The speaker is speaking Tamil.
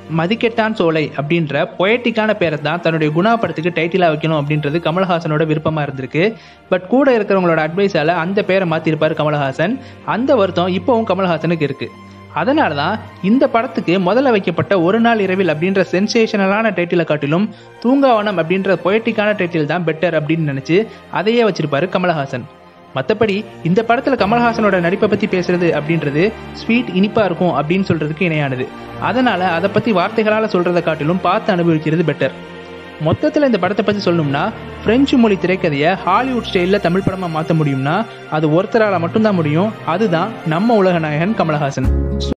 மதிக்கெட்டான் சோலை அப்படின்ற பொயட்டிக்கான பேரை தான் தன்னுடைய குணா படத்துக்கு டைட்டிலாக வைக்கணும் அப்படின்றது கமல்ஹாசனோட விருப்பமாக இருந்திருக்கு. பட் கூட இருக்கிறவங்களோட அட்வைஸால் அந்த பேரை மாற்றிருப்பார் கமல்ஹாசன். அந்த வருத்தம் இப்போவும் கமல்ஹாசனுக்கு இருக்குது. அதனால தான் இந்த படத்துக்கு முதல்ல வைக்கப்பட்ட ஒரு நாள் இரவில் அப்படின்ற சென்சேஷனலான டைட்டிலை காட்டிலும் தூங்காவனம் அப்படின்ற பொயட்டிக்கான டைட்டில் தான் பெட்டர் அப்படின்னு நினச்சி அதையே வச்சிருப்பாரு கமல்ஹாசன். மற்றபடி இந்த படத்தில் கமல்ஹாசனோட நடிப்பை பற்றி பேசுறது அப்படின்றது ஸ்வீட் இனிப்பாக இருக்கும் அப்படின்னு சொல்கிறதுக்கு இணையானது. அதனால் அதை பற்றி வார்த்தைகளால் சொல்கிறத காட்டிலும் பார்த்து அனுபவிக்கிறது பெட்டர். மொத்தத்தில் இந்த படத்தை பற்றி சொல்லணும்னா, பிரெஞ்சு மொழி திரைக்கதையை ஹாலிவுட் ஸ்டைலில் தமிழ் படமாக மாற்ற முடியும்னா அது ஒருத்தரால் மட்டும்தான் முடியும். அதுதான் நம்ம உலக நாயகன் கமல்ஹாசன்.